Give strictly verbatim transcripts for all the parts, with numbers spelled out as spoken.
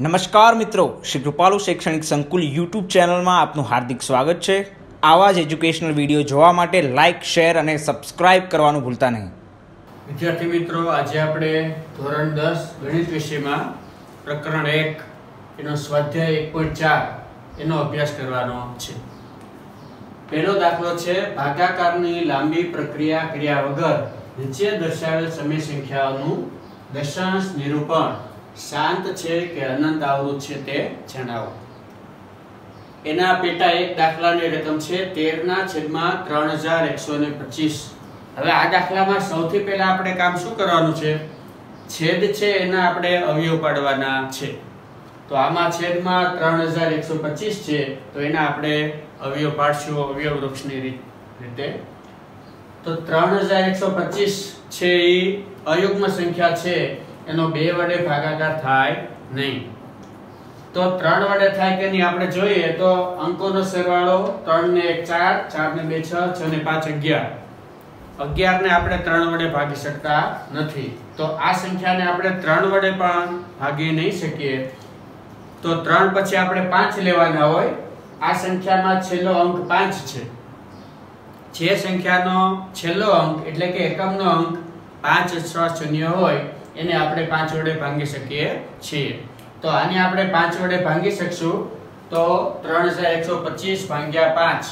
नमस्कार मित्रों, श्री कृपालु शैक्षणिक संकुल यूट्यूब चैनल में आपનું हार्दिक स्वागत है। आवा ज एज्युकेशनल वीडियो જોવા માટે लाइक शेर और सब्सक्राइब करवानुं भूलता नहीं। विद्यार्थी मित्रों, आज आपणे धोरण दस गणित विषय में प्रकरण एक एनो स्वाध्याय एक पॉइंट चार एनो अभ्यास करवानो छे। पहलो दाखलो छे भागाकारनी लांबी प्रक्रिया कर्या वगर नीचे दर्शावेल समय संख्याओनुं दशांश निरूपण शांत छे के अनंत आवृत छे ते जणावो। एना पेटा एक दाखलानी रकम छे तेर ना छेदमां त्रण हज़ार एक सौ पच्चीस। हवे आ दाखलामां सौथी पहेला आपणे काम शुं करवानुं छे? छेद छे एना आपणे अवयव पाडवाना छे। तो आमां छेदमां त्रण हज़ार एक सौ पच्चीस छे तो एना आपणे अवयव पाडशुं अवयव वृक्षनी रीते। तो त्रण हज़ार एक सौ पच्चीस छे ई अयुग्म संख्या छे, एनो बे वडे भागाकार थाय नहीं। तो त्रण वडे थाय के नहीं आपणे जोईए तो अंकोनो सरवाळो त्रण ने एक चार, चार ने बे छ, छ ने पांच अगियार। अगियार ने आपणे त्रण वडे भागी शकता नथी। तो आ संख्याने आपणे त्रण वडे पण भागी नहीं सकीए। तो त्रण पछी आपणे पांच लेवाना होय। आ संख्यामां छेल्लो अंक पांच छे। जे संख्यानो छेल्लो अंक एटले के एकमनो अंक पांच अथवा शून्य होय एने आपणे पांच वडे भांगी सकीए छीए। तो आने आपणे पांच वडे भांगी शकशुं। तो त्रण हज़ार एक सौ पच्चीस भांग्या पांच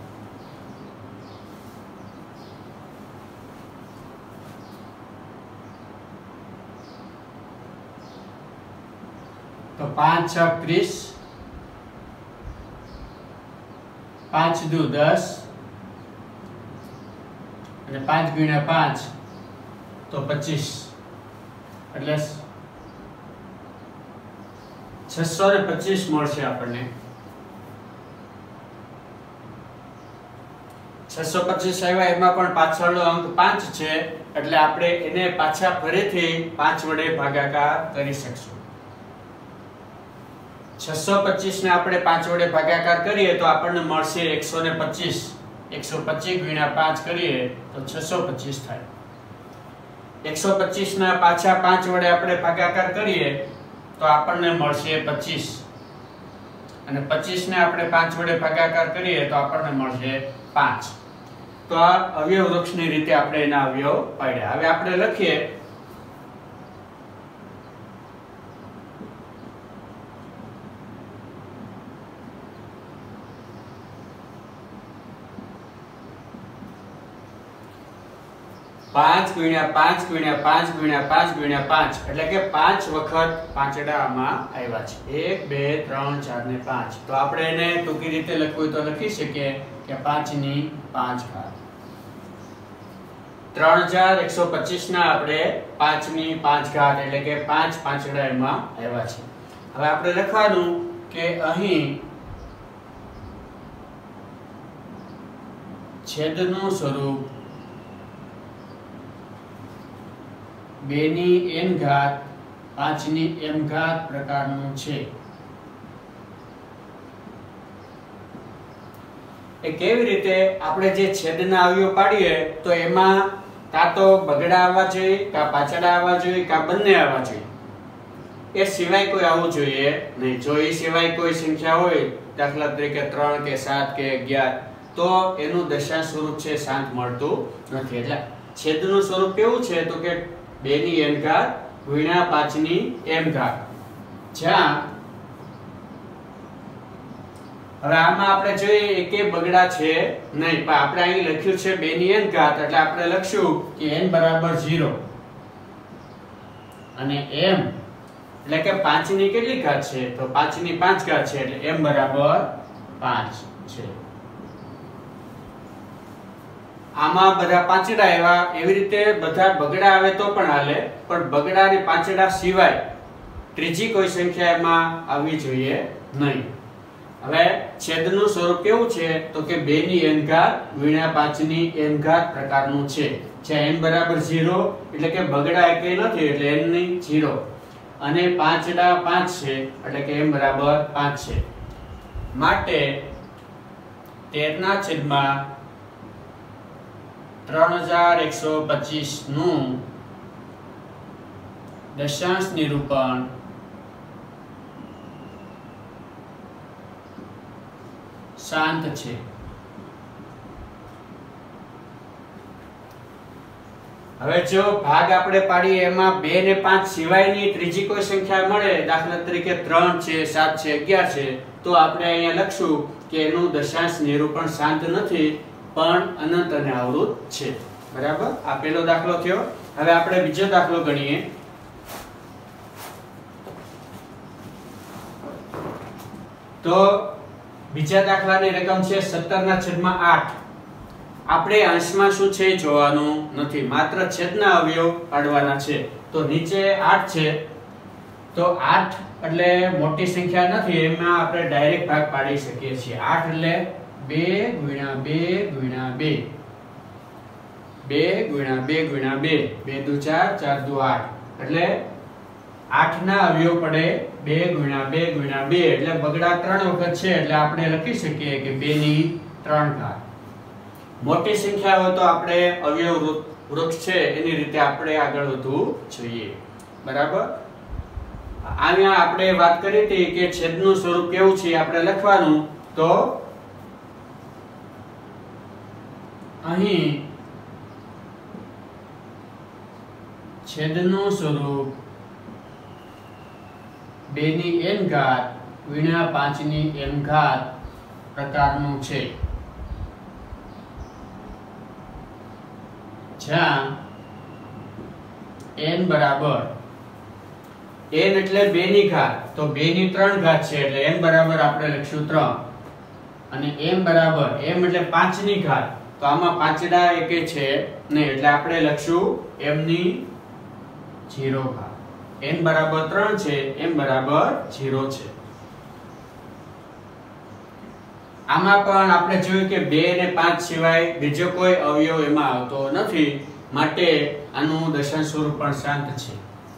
तो पांच छक त्रीस, पांच दू दस અને पांच गुण्या पांच तो पच्चीस એટલે छसो पच्चीस મળશે આપણને। छसो पच्चीस આવ્યા એમાં પણ પાછળનો અંક पांच છે એટલે આપણે એને પાછા ફરીથી पांच વડે ભાગાકાર કરી શકશું। छसो पच्चीस ने આપણે पांच વડે ભાગાકાર કરીએ તો આપણને મળશે एक सौ पच्चीस। एक सौ पच्चीस गुण્યા पांच કરીએ તો छसो पच्चीस થાય। एक सौ पच्चीस ना पाछा पांच वडे आपणे भागाकार करीए तो आपणने मळशे पच्चीस અને पच्चीस ने आपणे पांच वडे भागाकार करीए तो आपणने मळशे पांच। तो आ अवयव वृक्षनी रीते आपणे एना अवयव पाड्या। हवे आपणे लखीए पांच गुण्या पांच गुण्या पांच गुण्या पांच गुण्या पांच એટલે કે पांच વખત પાંચડા આમાં આવ્યા છે। एक બે ત્રણ ચાર ને पांच। તો આપણે એને ટૂંકી રીતે લખવું તો લખી શકીએ કે पांच ની पांच घात। ત્રણ હજાર એક સौ पच्चीस ના આપણે पांच ની पांच घात એટલે કે पांच પાંચડા એમાં આવ્યા છે। હવે આપણે લખવાનું કે અહીં છેદનું સ્વરૂપ बेनी एन घात पांच नी एम घात प्रकारनु छे। ए केवी रीते आपणे जे छेदना अवयव पाडीए तो एमा का तो बगड़ा आववा जोईए का पाछड़ा आववा जोईए का बंने आववा जोईए। ए सिवाय कोई आवવું જોઈએ नहीं। जो ए सिवाय कोई संख्या होय दाखला तरीके त्रण के सात के अगियार तो एनु दशांश स्वरूप छे शांत મળતું નથી। એટલે છેદનું સ્વરૂપ કેવું છે તો કે बे नी एन घात गुण्या पांच नी एम घात। ज्यां હવે આમાં આપણે જોઈએ એકે બગડા છે નહીં, પણ આપણે અહીં લખ્યું છે બે ની n ઘાત એટલે આપણે લખશું કે n બરાબર ज़ीरो અને m એટલે કે पांच ની કેટલી ઘાત છે તો पांच ની पांच ઘાત છે એટલે m બરાબર पांच છે। आमा बधा पांचड़ा एवा एवी रीते बधा बगड़ा आवे तो पण हाले, पण बगड़ा ने पांचड़ा सिवाय त्रीजी कोई संख्या एमां आववी जोईए नहीं। हवे छेदनुं स्वरूप केवुं छे तो के बे नी n घात गुण्या पांच नी m घात प्रकारनुं छे। जे n बराबर ज़ीरो એટલે કે बगड़ा एकेय नथी એટલે n ની ज़ीरो અને पांचड़ा पांच छे એટલે કે m बराबर पांच छे। માટે तेर ना छेदमां त्रण हज़ार एक सौ पच्चीस नु दशांश निरूपण શાંત છે. હવે જો ભાગ આપણે પાડીએ એમાં બે ને પાંચ સિવાયની ત્રીજી કોઈ સંખ્યા મળે, દાખલા તરીકે ત્રણ છે, સાત છે, અગિયાર છે, તો આપણે અહીંયા લખશું કે એનું દશાંશ નિરૂપણ શાંત નથી પણ અનંત અને આવૃત છે. બરાબર, આ પહેલો દાખલો થયો. હવે આપણે બીજો દાખલો ગણીએ. તો બીજા દાખલાની રકમ છે સત્તર ના છેદમાં આઠ. આપણે અંશમાં શું છે જોવાનું નથી, માત્ર છેદના અવયવ પાડવાના છે. તો નીચે આઠ છે, તો આઠ એટલે મોટી સંખ્યા નથી, એમાં આપણે ડાયરેક્ટ ભાગ પાડી શકીએ છીએ. આઠ એટલે બે ગુણ્યા બે ગુણ્યા બે, બે ગુણ્યા બે ગુણ્યા બે, બે દુ ચાર, ચાર દુ આઠ, એટલે આઠ ના અવયવ પડે બે ગુણ્યા બે ગુણ્યા બે, એટલે બગડા ત્રણ વખત છે, એટલે આપણે લખી શકીએ કે બે ની ત્રણ ઘાત. મોટી સંખ્યા હોય તો આપણે અવયવ વૃક્ષ છે એની રીતે આપણે આગળ વધવું જોઈએ. બરાબર, અહીંયા આપણે વાત કરી હતી કે છેદનું સ્વરૂપ કેવું છે આપણે લખવાનું. તો અહીં છેદનું સ્વરૂપ બે ની n ઘાત ગુણ્યા પાંચ ની m ઘાત પ્રકારનું છે, જ્યાં n બરાબર, n એટલે બે ની ઘાત, તો બે ની ત્રણ ઘાત છે, એટલે n બરાબર આપણે લખશું ત્રણ. અને m બરાબર, m એટલે પાંચ ની ઘાત, તો આમાં પાંચડા એકે છે નહીં, એટલે આપણે લખશું m ની ઝીરો ઘાત. n બરાબર ત્રણ છે, m બરાબર ઝીરો છે. આમાં પણ આપણે જોયું કે બે અને પાંચ સિવાય બીજો કોઈ અવયવ એમાં આવતો નથી, માટે આનું દશાંશ સ્વરૂપ પણ શાંત છે.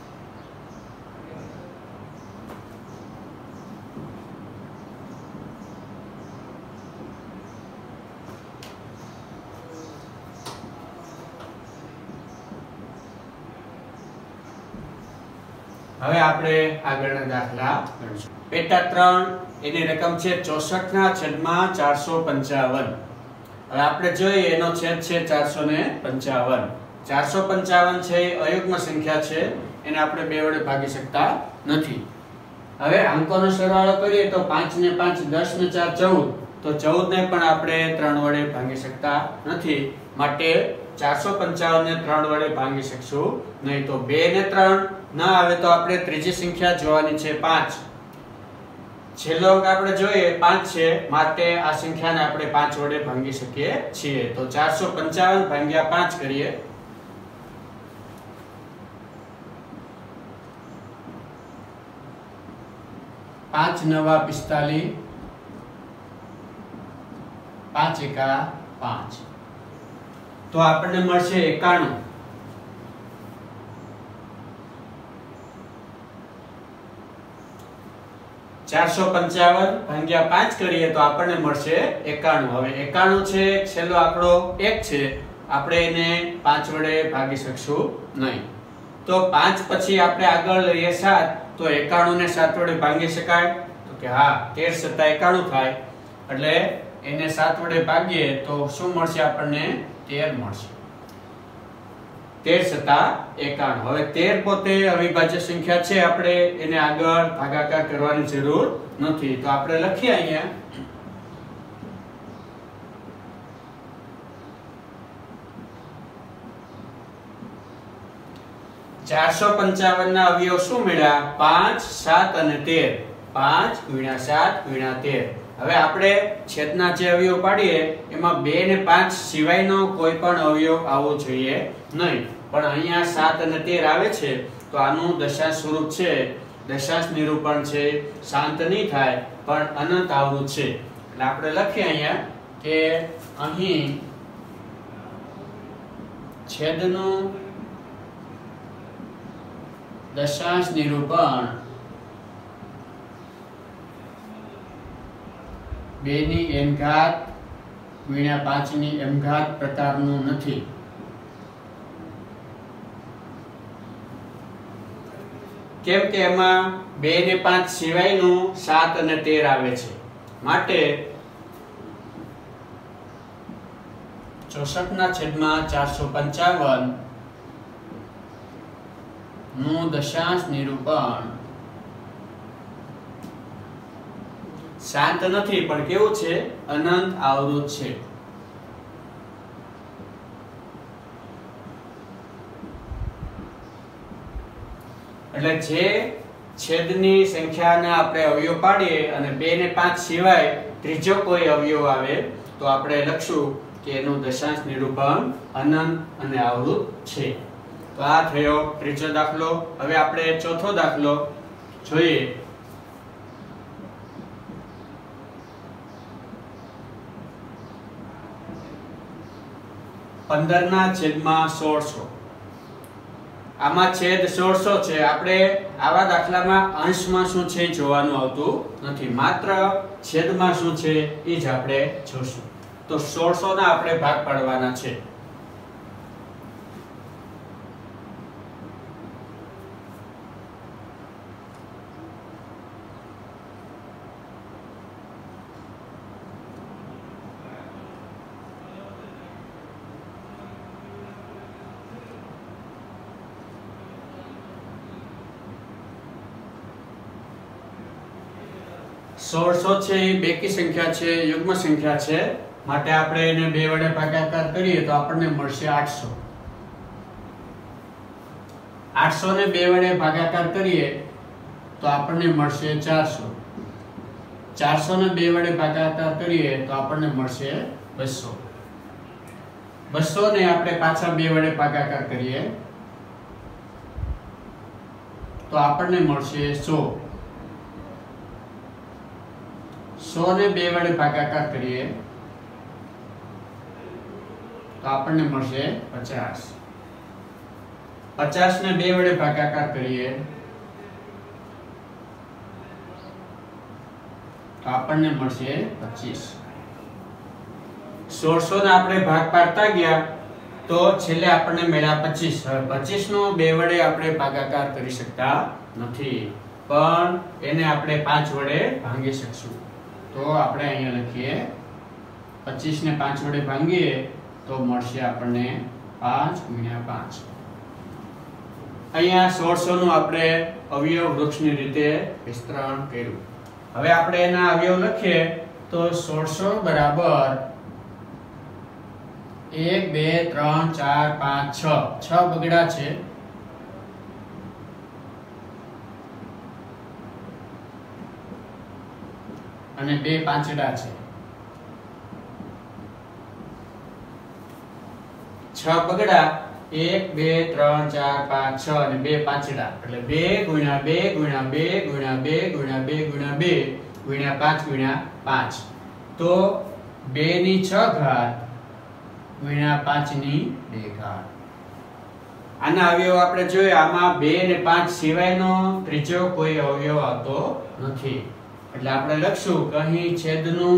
હવે આપણે આગળના દાખલા ગણીશું. પેટા ત્રણ એની રકમ છે ચોસઠ ના છેદમાં ચારસો પંચાવન. હવે આપણે જોઈએ એનો છેદ છે ચારસો પંચાવન. ચારસો પંચાવન છે એ અયુગ્મ સંખ્યા છે, એને આપણે બે વડે ભાગી શકતા નથી. હવે અંકોનો સરવાળો કરીએ તો પાંચ ને પાંચ દસ ને ચાર ચૌદ, તો ચૌદ ને પણ આપણે ત્રણ વડે ભાગી શકતા નથી, માટે ચારસો પંચાવન ને ત્રણ વડે ભાગી શકશું નહીં. તો બે ને ત્રણ ના આવે તો આપણે ત્રીજી સંખ્યા જોવાની છે પાંચ. છેલ્લો અંક આપણે જોઈએ પાંચ છે, માટે આ સંખ્યાને આપણે પાંચ વડે ભાગી શકીએ છીએ. તો ચારસો પંચાવન ભાગ્યા પાંચ કરીએ. પાંચ નવા પિસ્તાલીસ, પાંચ એકા પાંચ, તો આપણને મળશે એકાણું. ચારસો પંચાવન ભાગ્યા પાંચ કરીએ તો આપણને મળશે એકાણું. હવે એકાણું છે, છેલ્લો આંકડો એક છે, આપણે એને પાંચ વડે ભાગી શકશું નહીં. તો પાંચ પછી આપણે આગળ લઈએ સાત, તો એકાણું ને સાત વડે ભાગી શકાય? તો કે હા, તેર સત્તા એકાણું થાય, એટલે એને સાત વડે ભાગીએ તો શું મળશે આપણને? તેર મળશે. તેર સત્તા એકાણું. હવે તેર પોતે અવિભાજ્ય સંખ્યા છે, આપણે એને આગળ ભાગાકાર કરવાની જરૂર નથી, તો આપણે લખીએ અહીંયા ચારસો પંચાવન ના અવયવ શું મળ્યા? પાંચ, સાત અને તેર. પાંચ ગુણ્યા સાત ગુણ્યા તેર. હવે આપણે છેદના જે અવયવ પાડીએ એમાં બે ને પાંચ સિવાયનો કોઈ પણ અવયવ આવવો જોઈએ નહીં, પણ અહીંયા સાત અને તેર આવે છે, તો આનું દશાંશ સ્વરૂપ છે, દશાંશ નિરૂપણ છે, શાંત નહીં થાય પણ અનંત આવૃત છે. એટલે આપણે લખીએ અહીંયા કે અહીં છેદનું દશાંશ નિરૂપણ બે ની n ઘાત ગુણ્યા પાંચ ની m ઘાત પ્રકારનું નથી. કેમ કે એમાં બે ને પાંચ સિવાયનું સાત અને તેર આવે છે, માટે ચોસઠ ના છેદમાં ચારસો પંચાવન નું દશાંશ નિરૂપણ શાંત નથી પણ કેવું છે? અનંત આવૃત છે. એટલે જે છેદની સંખ્યાને આપણે અવયવ પાડીએ અને બે ને પાંચ સિવાય ત્રીજો કોઈ અવયવ આવે તો આપણે લખશું કે એનું દશાંશ નિરૂપણ અનંત અને આવૃત છે. તો આ થયો ત્રીજો દાખલો. હવે આપણે ચોથો દાખલો જોઈએ. પંદર ના છેદમાં સોળસો. આમાં છેદ સોળસો છે. આપણે આવા દાખલામાં અંશમાં શું છે જોવાનું આવતું નથી, માત્ર છેદમાં શું છે એ જ આપણે જોશું. તો સોળસો ના આપણે ભાગ પાડવાના છે. સોળસો છે એ બેકી સંખ્યા છે, યુગ્મ સંખ્યા છે, માટે આપણે એને બે વડે ભાગાકાર કરીએ તો આપણને મળશે આઠસો. આઠસો ને બે વડે ભાગાકાર કરીએ તો આપણને મળશે ચારસો. ચારસો ને બે વડે ભાગાકાર કરીએ તો આપણને મળશે બસો. બસો ને આપણે પાછા બે વડે ભાગાકાર કરીએ તો આપણને મળશે સો. સો ને બે વડે ભાગાકાર કરીએ તો આપણને મળશે પચાસ. પચાસ ને બે વડે ભાગાકાર કરીએ તો આપણને મળશે પચીસ. સોળસો ને આપણે ભાગ પાડતા ગયા તો છેલ્લે આપણને મળ્યા પચીસ. હવે પચીસ નો બે વડે આપણે ભાગાકાર કરી શકતા નથી, પણ એને આપણે પાંચ વડે ભાંગી શકશું. તો આપણે અહીંયા લખીએ પચીસ ને પાંચ વડે ભાંગીએ તો મળશે આપણને પાંચ ગુણ્યા પાંચ. અહીંયા સોળસો નું આપણે અવયવ વૃક્ષની રીતે વિસ્તરણ કર્યું. હવે આપણે એના અવયવ લખીએ તો સોળસો બરાબર એક બે ત્રણ ચાર પાંચ છ. છ બગડા છે. અને બે પાંચડા છે. છ બગડા એક બે ત્રણ ચાર પાંચ છ અને બે પાંચડા એટલે બે ગુણ્યા બે ગુણ્યા બે ગુણ્યા બે ગુણ્યા બે ગુણ્યા બે ગુણ્યા પાંચ ગુણ્યા પાંચ. તો બે ની છ ઘાત ગુણ્યા પાંચ ની બે ઘાત. આના અવયવ આપણે જોઈએ. આમાં બે ને પાંચ સિવાયનો ત્રીજો કોઈ અવયવ આવતો નથી, એટલે આપણે લખશું કે અહીં છેદનું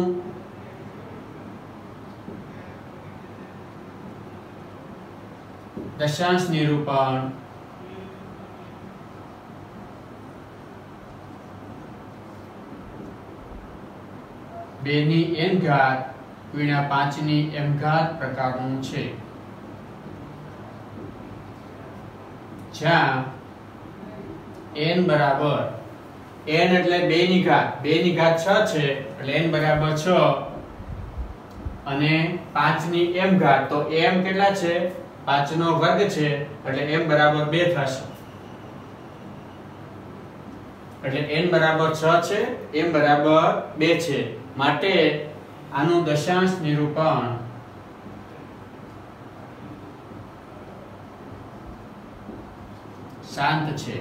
દશાંશ નિરૂપણ બે ની n ઘાત ગુણ્યા પાંચ ની m ઘાત પ્રકારનું છે, જ્યાં n બરાબર n એટલે બે ની ઘાત, બે ની ઘાત છ છે એટલે n બરાબર છ અને પાંચ ની m ઘાત, તો m કેટલા છે? પાંચ નો વર્ગ છે એટલે m બરાબર બે થશે. એટલે n બરાબર છ છે, m બરાબર બે છે, માટે આનું દશાંશ નિરૂપણ શાંત છે.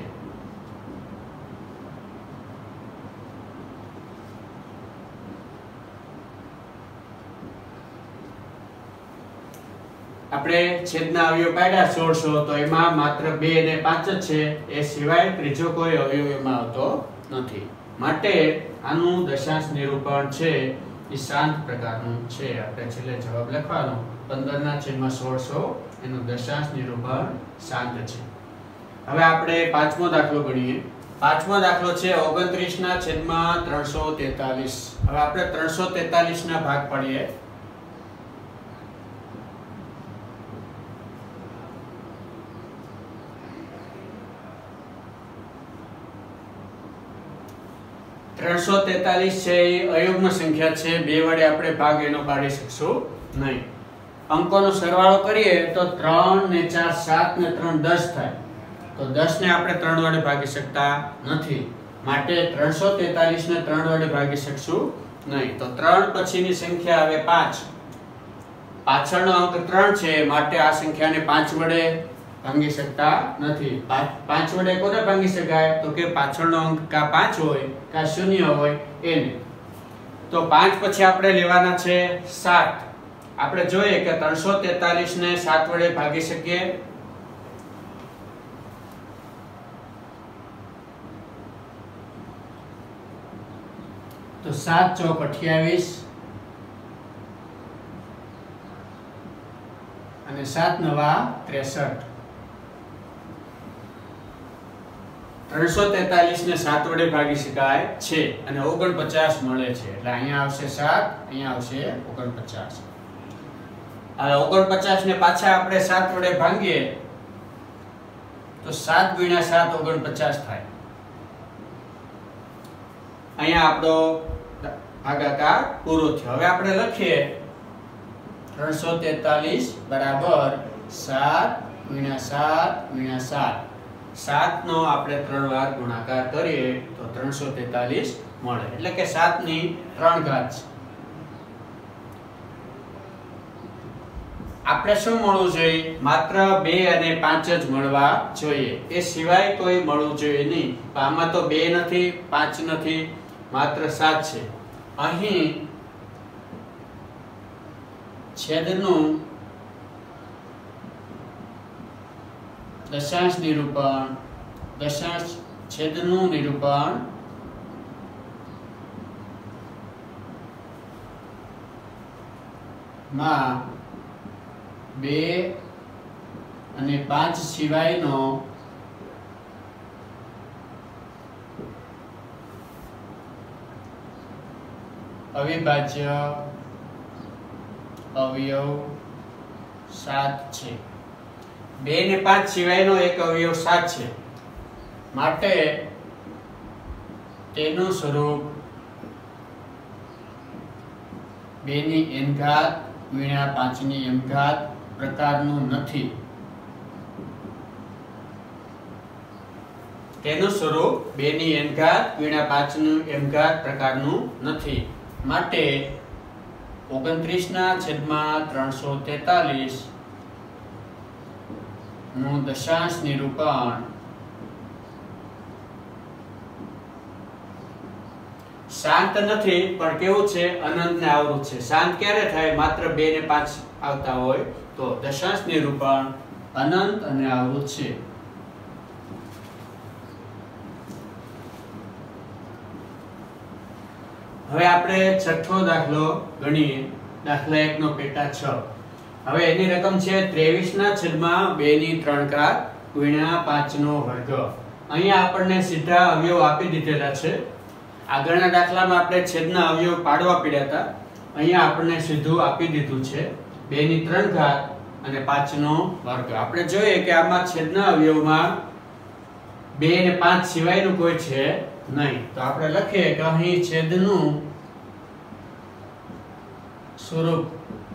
આપણે છેદના અવયવ પાડ્યા સોળસો, તો એમાં માત્ર બે અને પાંચ જ છે, એ સિવાય ત્રીજો કોઈ અવયવ એમાં આવતો નથી, માટે આનું દશાંશ નિરૂપણ છે એ શાંત પ્રકારનું છે. આપણે છેલ્લે જવાબ લખવાનો પંદર ના છેદમાં સોળસો એનું દશાંશ નિરૂપણ શાંત છે. હવે આપણે પાંચમો દાખલો ગણીએ. પાંચમો દાખલો છે ઓગણત્રીસ ના છેદમાં ત્રણસો તેતાલીસ. હવે આપણે ત્રણસો તેતાલીસ ના ભાગ પાડીએ ત્રણસો તેતાલીસ છે એ અયુગ્મ સંખ્યા છે, બે વડે આપણે ભાગ એનો પાડી શકશું નહીં. અંકોનો સરવાળો કરીએ તો ત્રણ ને ચાર સાત ને ત્રણ દસ થાય, તો દસ ને આપણે ત્રણ વડે ભાગી શકતા નથી, માટે ત્રણસો તેતાલીસ ને ત્રણ વડે ભાગી શકશું નહીં. તો ત્રણ પછીની સંખ્યા આવે પાંચ, પાછળનો અંક ત્રણ છે, માટે આ સંખ્યાને પાંચ વડે ભાંગી શકતા નથી. પાંચ વડે કોને ભાંગી શકાય? તો કે પાછળનો અંક કા પાંચ હોય કા શૂન્ય હોય એને. તો પાંચ પછી આપણે લેવાના છે સાત. આપણે જોઈએ કે ત્રણસો તેતાલીસ ને સાત વડે ભાગી શકીએ. તો સાત ચોક અઠ્યાવીસ અને સાત નવા ત્રેસઠ. ત્રણસો તેતાલીસ ને સાત વડે ભાગી શકાય છે અને ઓગણપચાસ મળે છે, એટલે અહીંયા આવશે સાત, અહીંયા આવશે ઓગણપચાસ. હવે ઓગણપચાસ ને પાછા આપણે સાત વડે ભાંગીએ તો સાત ગુણ્યા સાત ઓગણપચાસ થાય. અહીંયા આપણો ભાગાકાર પૂરો થયો. હવે આપણે લખીએ ત્રણસો તેતાલીસ બરાબર સાત ગુણ્યા સાત ગુણ્યા સાત. સાત નો આપણે ત્રણ વાર ગુણાકાર કરીએ તો ત્રણસો તેતાલીસ મળે, એટલે કે સાત ની ત્રણ ઘાત છે. આપણે શું મળવું જોઈએ? માત્ર બે અને પાંચ જ મળવા જોઈએ, એ સિવાય કોઈ મળવું જોઈએ નહીં. આમાં તો બે નથી, પાંચ નથી, માત્ર સાત છે. અહીં છેદનું દશાંશ નિરૂપણ, દશાંશ છેદનું નિરૂપણ માં બે અને પાંચ સિવાયનો અવિભાજ્ય અવયવ સાત છે. બે ને પાંચ સિવાયનો એક અવયવ સાત છે, માટે તેનું સ્વરૂપ બે ની n ઘાત ગુણ્યા પાંચ ની m ઘાત પ્રકારનું નથી. તેનું સ્વરૂપ બે ની n ઘાત ગુણ્યા પાંચ ની m ઘાત પ્રકારનું નથી, માટે ઓગણત્રીસ ના છેદમાં ત્રણસો તેતાલીસ નું દશાંશ નિરૂપણ શાંત નથી, પણ કેવું છે? અનંત ને આવૃત છે. શાંત ક્યારે થાય? માત્ર બે ને પાંચ આવતા હોય તો. દશાંશ નિરૂપણ અનંત અને આવૃત છે. હવે આપણે છઠ્ઠો દાખલો ગણીએ. દાખલા એક નો પેટા છ. હવે એની રકમ છે ત્રેવીસ ના છેદમાં બે ની ત્રણ ઘાત ગુણ્યા પાંચ નો વર્ગ. અહીંયા આપણને સીધા અવયવ આપી દીધેલા છે. આગળના દાખલામાં આપણે છેદના અવયવ પાડવા પડ્યા હતા, અહીંયા આપણને સીધું આપી દીધું છે બે ની ત્રણ ઘાત અને પાંચ નો વર્ગ. આપણે જોઈએ કે આમાં છેદના અવયવમાં બે ને પાંચ સિવાયનું કોઈ છે નહીં, તો આપણે લખીએ કે અહીં છેદનું સ્વરૂપ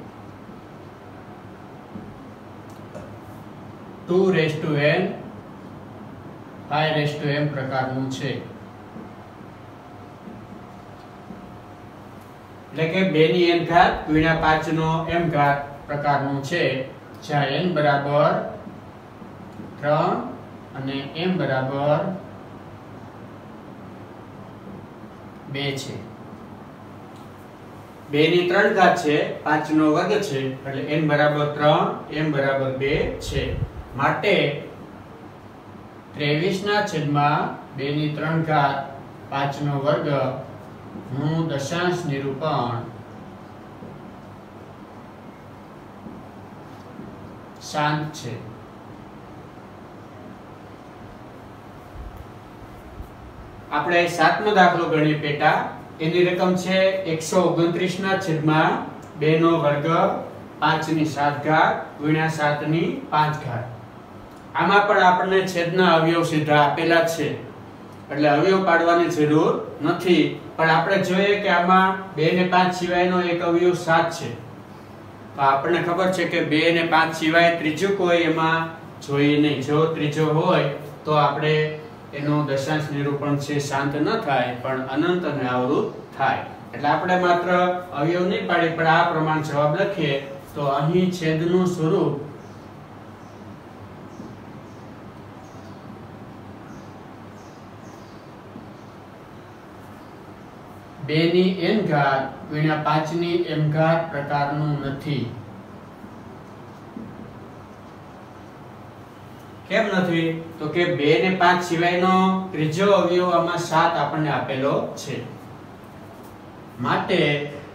two raise to n five raise to m પ્રકારનું છે. એટલે કે બે ની n ઘાત ગુણ્યા પાંચ નો m ઘાત પ્રકારનું છે, જ્યાં n બરાબર ત્રણ અને m બરાબર બે છે. બે ની ત્રણ ઘાત છે, પાંચ નો વર્ગ છે, એટલે n બરાબર ત્રણ, m બરાબર બે છે. માટે ત્રેવીસ ના છેદમાં બે ની ત્રણ ઘાત પાંચ નો વર્ગ નું દશાંશ નિરૂપણ શાંત છે. આપણે સાતમો દાખલો ગણીએ પેટા. એની રકમ છે એકસો ઓગણત્રીસ ના છેદમાં બે નો વર્ગ પાંચ ની સાત ઘાત ગુણ્યા સાત ની પાંચ ઘાત. આમાં પણ આપણને છેદના અવયવ સીધા આપેલા છે, એટલે અવયવ પાડવાની જરૂર નથી. પણ આપણે જોઈએ કે આમાં બે ને પાંચ સિવાયનો એક અવયવ સાત છે. તો આપણને ખબર છે કે બે ને પાંચ સિવાય ત્રીજું કોઈ એમાં જોઈએ નહીં. જો ત્રીજો હોય તો આપણે એનું દશાંશ નિરૂપણ છે શાંત ન થાય પણ અનંત અને અવરુદ્ધ થાય. એટલે આપણે માત્ર અવયવ નહીં પાડીએ પણ આ પ્રમાણે જવાબ લખીએ તો અહીં છેદનું સ્વરૂપ બે ની n ઘાત ગુણ્યા પાંચ ની m ઘાત પ્રકારનું નથી. કેમ નથી? તો કે બે ને પાંચ સિવાયનો ત્રીજો અવયવ આમાં સાત આપણને આપેલો છે. માટે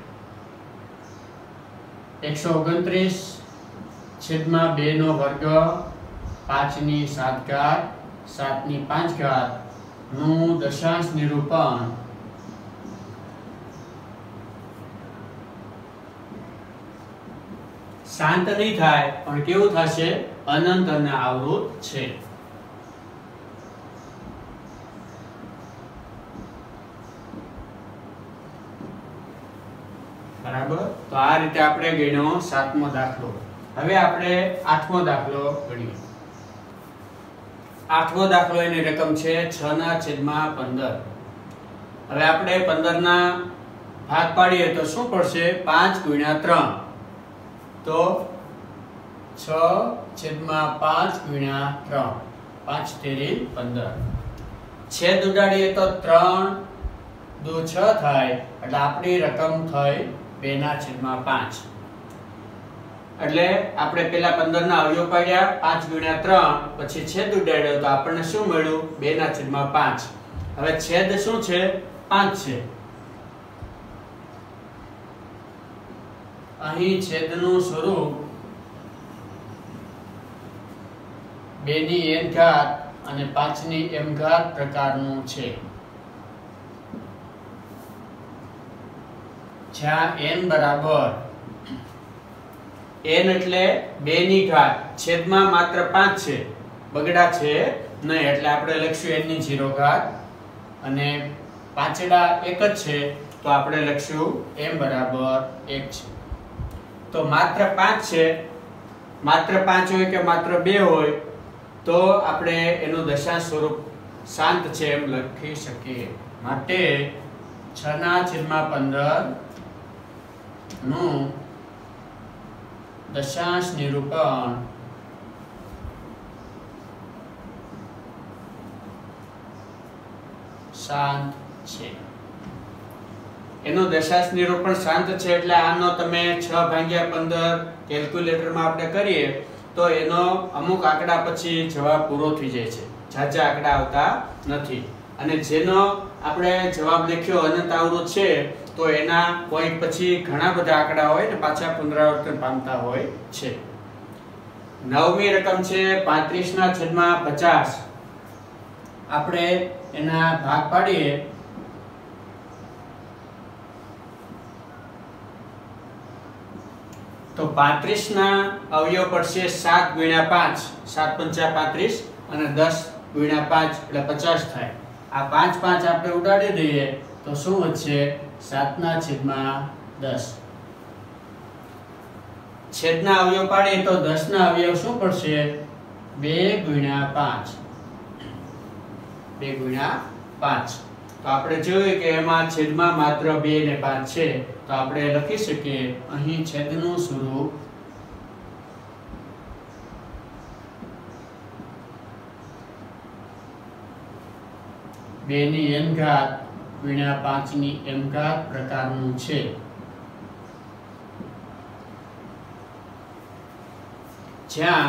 એકસો ઓગણત્રીસ છેદમાં બે નો વર્ગ પાંચ ની સાત ઘાત સાત ની પાંચ ઘાત નું દશાંશ નિરૂપણ શાંત નહીં થાય પણ કેવું થશે? અનંત અને અવરુદ્ધ છે. બરાબર. તો આ રીતે આપણે ગણ્યો સાતમો દાખલો. હવે આપણે આઠમો દાખલો ગણીએ. આઠમો દાખલો એની રકમ છે છ ના છેદમાં પંદર. હવે આપણે પંદર ના ભાગ પાડીએ તો શું પડશે? પાંચ ગુણ્યા ત્રણ. તો છ છેદમાં પાંચ ગુણ્યા ત્રણ. પાંચ તેરી પંદર. છેદ ઉડાડીએ તો ત્રણ દુ છ થાય એટલે આપણી રકમ થઈ બે ના છેદમાં પાંચ. એટલે આપણે પેલા પંદર ના અવયવ પાડ્યા પાંચ ગુણ્યા ત્રણ પછી છેદ ઉડાડ્યો તો આપણને શું મળ્યું? બે ના છેદમાં પાંચ. હવે છેદ શું છે? પાંચ છે. અહીં છેદનું સ્વરૂપ બે ની n ઘાત અને પાંચ ની m ઘાત પ્રકારનું છે. જ્યાં n બરાબર n એટલે બે ની ઘાત છેદમાં માત્ર પાંચ છે, બગડા છે નહીં એટલે આપણે લખશું n ની શૂન્ય ઘાત અને પાંચડા એક જ છે તો આપણે લખશું m બરાબર એક છે. તો માત્ર પાંચ છે, માત્ર પાંચ હોય કે માત્ર બે હોય તો આપણે એનું દશાંશ સ્વરૂપ શાંત છે એમ લખી શકીએ. માટે છ ના છેદમાં પંદર નું દશાંશ નિરૂપણ શાંત છે. એનું દશાંશ નિરૂપણ શાંત છે એટલે આનો તમે છ ભાગ્યા પંદર કેલ્ક્યુલેટરમાં આપણે કરીએ તો એનો અમુક આંકડા પછી જવાબ પૂરો થઈ જાય છે. ઝાઝા આંકડા આવતા નથી. અને જેનો આપણે જવાબ લખ્યો અનંત અવરુદ્ધ છે તો એના પોઈન્ટ પછી ઘણા બધા આંકડા હોય ને પાછા પુનરાવર્તન પામતા હોય છે. નવમી રકમ છે પાંત્રીસ ના છેદમાં પચાસ. આપણે એના ભાગ પાડીએ તો પાંત્રીસ ના અવયવ પડશે સાત ગુણ્યા પાંચ. સાત પંચા પાંત્રીસ અને દસ ગુણ્યા પાંચ એટલે પચાસ થાય. આ પાંચ પાંચ આપણે ઉડાડી દઈએ તો શું વધશે? સાત ના છેદમાં દસ. છેદના અવયવ પાડીએ તો દસ ના અવયવ શું પડશે? બે ગુણ્યા પાંચ. બે ગુણ્યા પાંચ. તો આપણે જોયું કે એમાં છેદમાં માત્ર બે ને પાંચ છે તો આપણે લખી શકીએ અહીં છેદનું સ્વરૂપ બે ની n ઘાત ગુણ્યા પાંચ ની m ઘાત પ્રકારનું છે. જ્યાં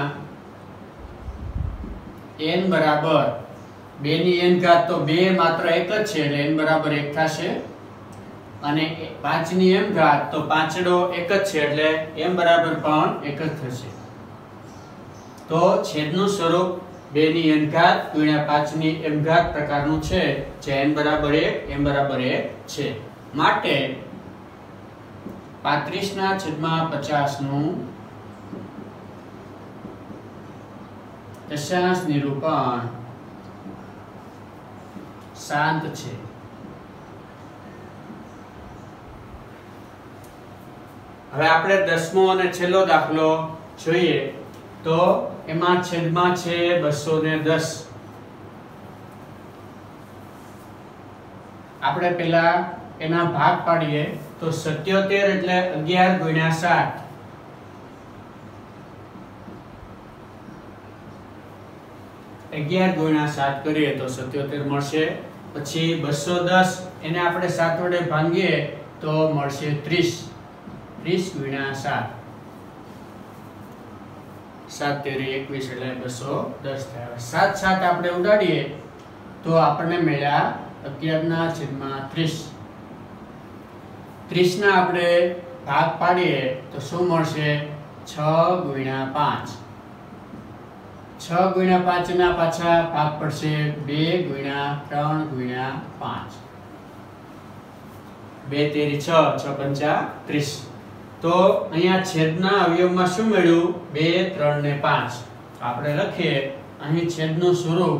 n બરાબર બે ની n ઘાત તો બે માત્ર એક જ છે એટલે n બરાબર એક થશે અને પાંચ ની m ઘાત તો પાંચડો એક જ છે એટલે m બરાબર પણ એક જ થશે. તો છેદનું સ્વરૂપ બે ની n ઘાત ગુણ્યા પાંચ ની m ઘાત પ્રકારનું છે જે n બરાબર એક m બરાબર એક છે. માટે પાંત્રીસ ના છેદમાં પચાસ નું દશાંશ નિરૂપણ શાંત છે. હવે આપણે દસમો અને છેલ્લો દાખલો જોઈએ તો એમાં છેદમાં છે બસો ને દસ. આપણે પેલા એના ભાગ પાડીએ તો સત્યોતેર એટલે અગિયાર ગુણ્યા સાત. અગિયાર ગુણ્યા સાત કરીએ તો સત્યોતેર મળશે. પછી બસો દસ એને આપણે સાત વડે ભાંગીએ તો મળશે ત્રીસ. ત્રીસ ગુણ્યા સાત. સાત તેરી એકવીસ એટલે બસો દસ થાય. સાત સાત આપણે ઉડાડીએ તો આપણને મળ્યા અગિયાર ના છેદમાં ત્રીસ. ત્રીસ ના આપણે ભાગ પાડીએ તો શું મળશે? છ ગુણ્યા પાંચ. છ ગુણ્યા પાંચ ના પાછા ભાગ પડશે બે ગુણ્યા ત્રણ ગુણ્યા પાંચ. બે તેરી છ, છ પંચા ત્રીસ. તો અહીંયા છેદના અવયવમાં શું મળ્યું? બે, ત્રણ ને પાંચ. આપણે લખીએ અહીં છેદનું સ્વરૂપ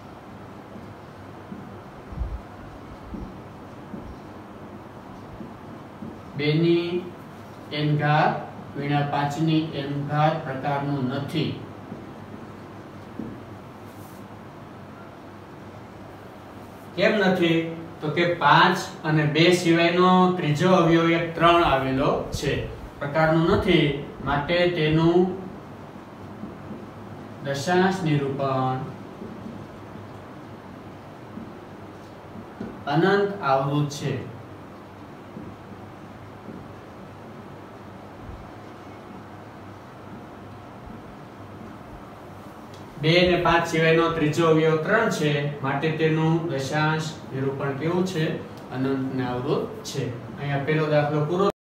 બે ની n ઘાત ગુણ્યા પાંચ ની n ઘાત પ્રકારનું નથી. કેમ નથી? તો કે પાંચ અને બે સિવાયનો ત્રીજો અવયવ એક ત્રણ આવેલો છે, પ્રકારનું નથી, માટે તેનું દશાંશ નિરૂપણ અનંત આવૃત છે. બે ને પાંચ સિવાયનો ત્રીજો અવયવ ત્રણ છે, માટે તેનું દશાંશ નિરૂપણ કેવું છે? અનંત ને આવૃત છે. અહીંયા પહેલો દાખલો પૂરો.